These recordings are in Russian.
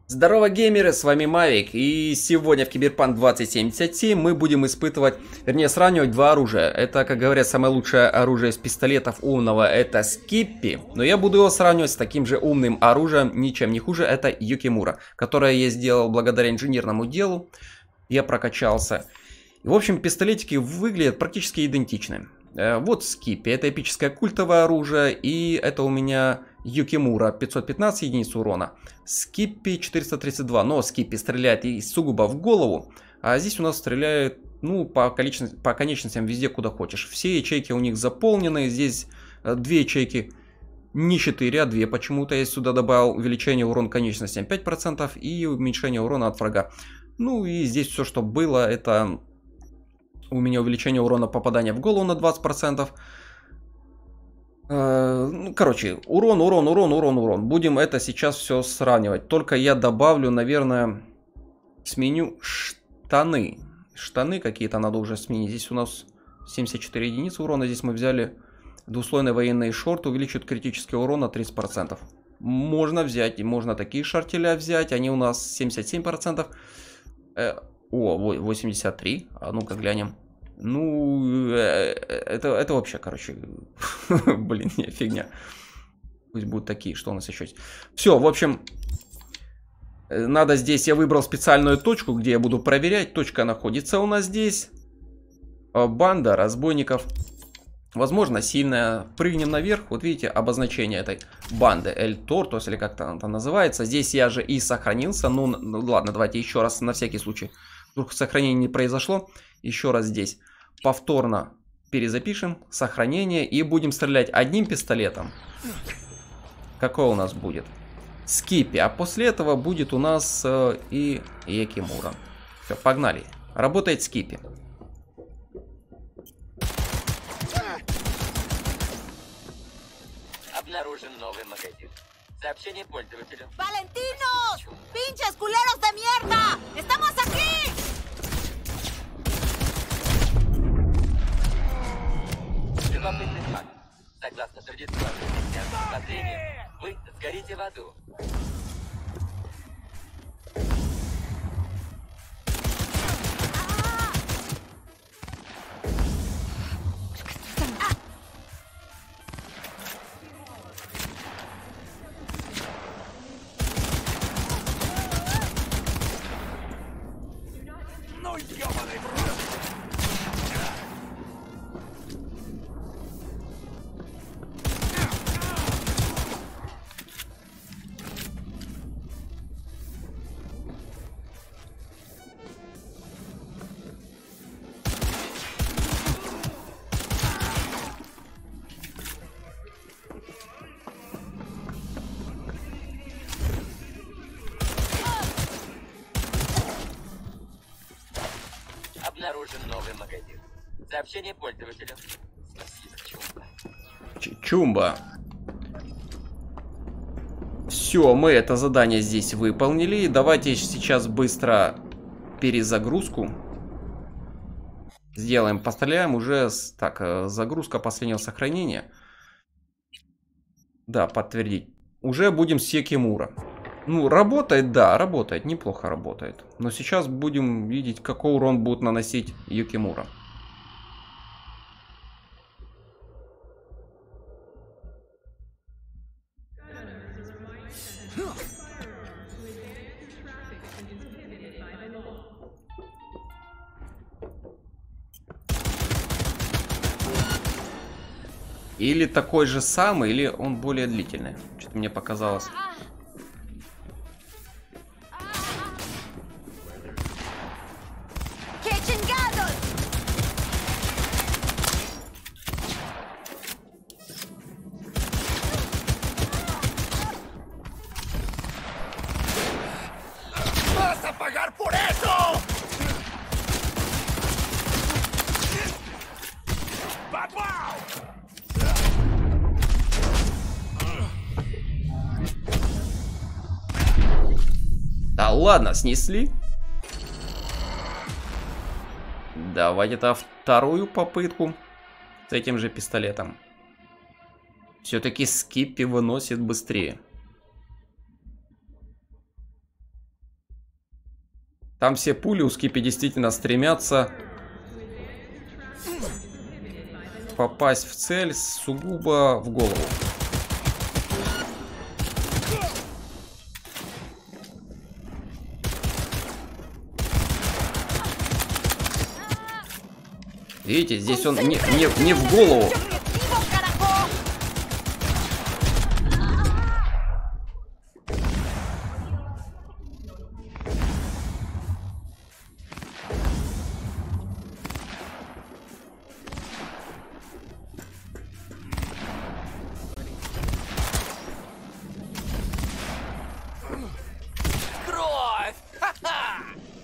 Здорово, геймеры, с вами Мавик, и сегодня в Киберпанк 2077 мы будем испытывать, вернее сравнивать два оружия. Это, как говорят, самое лучшее оружие из пистолетов умного, это Скиппи, но я буду его сравнивать с таким же умным оружием, ничем не хуже, это Юкимура, которое я сделал благодаря инженерному делу, я прокачался. В общем, пистолетики выглядят практически идентичны. Вот Скиппи, это эпическое культовое оружие, и это у меня Юкимура, 515 единиц урона. Скиппи 432, но Скиппи стреляет и сугубо в голову, а здесь у нас стреляет, ну, по конечностям везде, куда хочешь. Все ячейки у них заполнены, здесь две ячейки, не 4, а 2 почему-то. Я сюда добавил увеличение урона конечностям 5% и уменьшение урона от врага. Ну и здесь все, что было, это у меня увеличение урона попадания в голову на 20%. Ну, короче, урон. Будем это сейчас все сравнивать. Только я добавлю, наверное, сменю штаны. Штаны какие-то надо уже сменить. Здесь у нас 74 единицы урона. Здесь мы взяли двуслойные военные шорты. Увеличивают критический урон на 30%. Можно взять, и можно такие шартеля взять. Они у нас 77%. О, 83. А ну-ка глянем. Ну, это вообще, короче, блин, не, фигня. Пусть будут такие, что у нас еще есть. Все, в общем, надо здесь, я выбрал специальную точку, где я буду проверять. Точка находится у нас здесь. Банда разбойников. Возможно, сильная. Прыгнем наверх. Вот видите, обозначение этой банды. Эль Тортос, или как-то она там называется. Здесь я же и сохранился. Ну, ладно, давайте еще раз, на всякий случай. Вдруг сохранение не произошло. Еще раз здесь повторно перезапишем сохранение и будем стрелять одним пистолетом. Какой у нас будет? Скиппи. А после этого будет у нас и Юкимура. Все, погнали. Работает Скиппи. Обнаружен новый магазин. Сообщение пользователю. ¡Valentinos! ¡Pinches culeros de mierda! ¡Estamos aquí! Любопытный факт. Согласно традиционным христианским воззрениям, вы сгорите в аду. Ну, ёбаный в рот! Обнаружен новый магазин. Сообщение пользователю. Спасибо, Чумба. Чумба. Все, мы это задание здесь выполнили. Давайте сейчас быстро перезагрузку сделаем. Постреляем уже. Так, загрузка последнего сохранения. Да, подтвердить. Уже будем с Юкимура. Ну, работает, да, работает. Неплохо работает. Но сейчас будем видеть, какой урон будет наносить Юкимура. Или такой же самый, или он более длительный. Что-то мне показалось. ¡Qué chingados! ¡Vas a pagar por eso! ¡Papá! Да ладно, снесли. Давайте-то вторую попытку с этим же пистолетом. Все-таки Скиппи выносит быстрее. Там все пули у Скиппи действительно стремятся попасть в цель сугубо в голову. Видите, здесь он не в голову. Кровь! Ха-ха!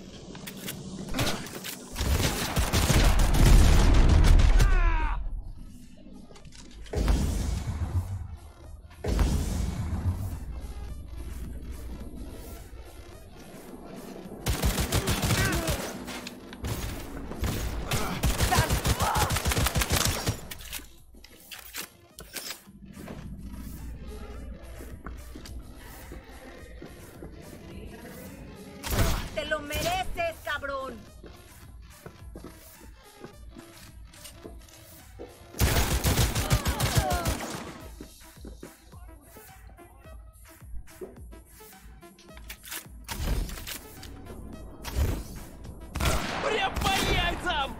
¡Te lo mereces, cabrón! Прям по яйцам!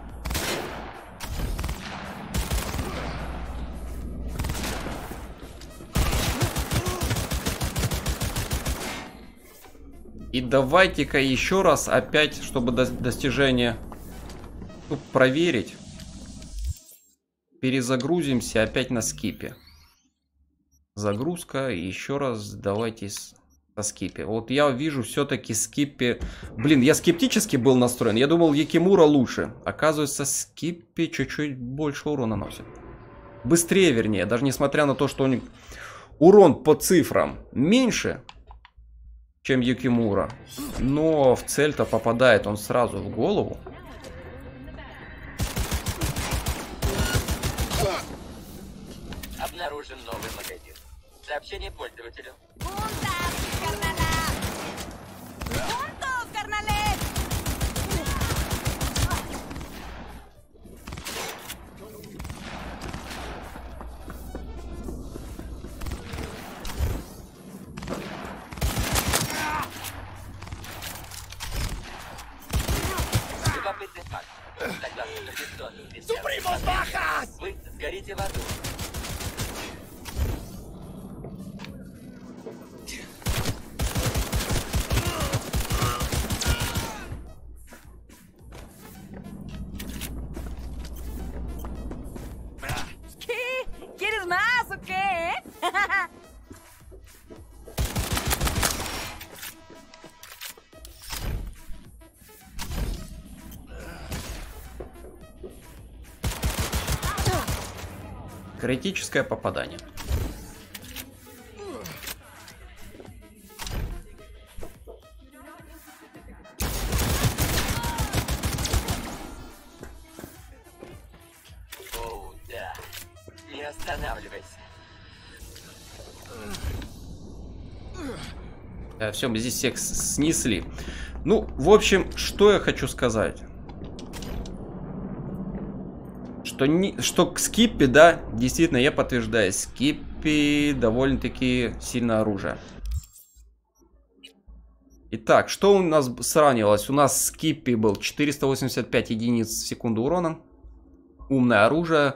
И давайте-ка еще раз опять, чтобы достижение проверить, перезагрузимся опять на Скиппи. Загрузка, и еще раз давайте со Скиппи. Вот я вижу все-таки Скиппи. Блин, я скептически был настроен. Я думал, Юкимура лучше. Оказывается, Скиппи чуть-чуть больше урона наносит. Быстрее, вернее. Даже несмотря на то, что у них урон по цифрам меньше, чем Юкимура. Но в цель-то попадает он сразу в голову. Обнаружен новый магазин. Сообщение пользователю. ¡Juntas, carnala! ¡Juntos, carnales! Любопытный факт. Согласно традиционным ¡Sufrimos bajas! вы сгорите в аду. ¿Qué? ¿Quieres más o qué? Критическое попадание. Оу, да. Не останавливайся. Все, мы здесь всех снесли. Ну, в общем, что я хочу сказать. Что к Скиппи, да, действительно, я подтверждаю, Скиппи довольно-таки сильное оружие. Итак, что у нас сравнивалось? У нас Скиппи был 485 единиц в секунду урона. Умное оружие.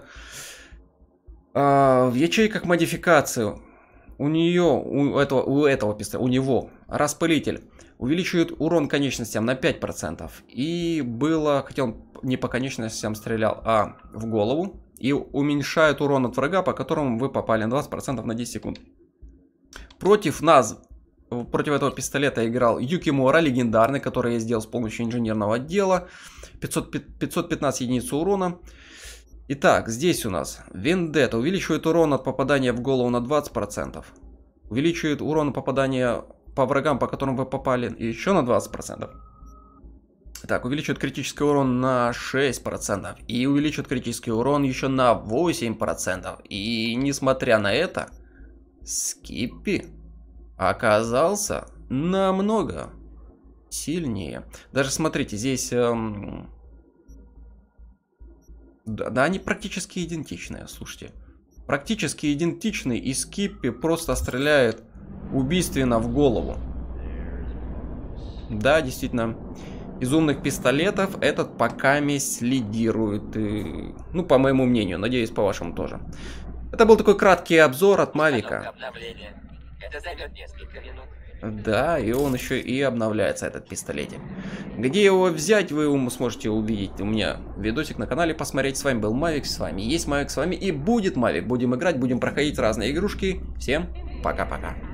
В ячейках модификации у этого пистолета, у него распылитель увеличивает урон конечностям на 5%. И было, хотя он не по конечностям стрелял, а в голову. И уменьшает урон от врага, по которому вы попали на 20% на 10 секунд. Против этого пистолета играл Юкимура, легендарный, который я сделал с помощью инженерного отдела. 515 единиц урона. Итак, здесь у нас Вендетта увеличивает урон от попадания в голову на 20%. Увеличивает урон попадания по врагам, по которым вы попали, еще на 20%. Так, увеличивает критический урон на 6%. И увеличивает критический урон еще на 8%. И несмотря на это, Скиппи оказался намного сильнее. Даже смотрите, здесь... Да, они практически идентичные, слушайте. Практически идентичный, и Скиппи просто стреляет убийственно в голову. Да, действительно. Из умных пистолетов этот покаместь лидирует. И, ну, по моему мнению, надеюсь, по вашему тоже. Это был такой краткий обзор от Мавика. Это займет несколько минут. Да, и он еще и обновляется, этот пистолетик. Где его взять, вы сможете увидеть у меня видосик на канале, посмотреть. С вами был Мавик, с вами есть Мавик, с вами и будет Мавик. Будем играть, будем проходить разные игрушки. Всем пока-пока.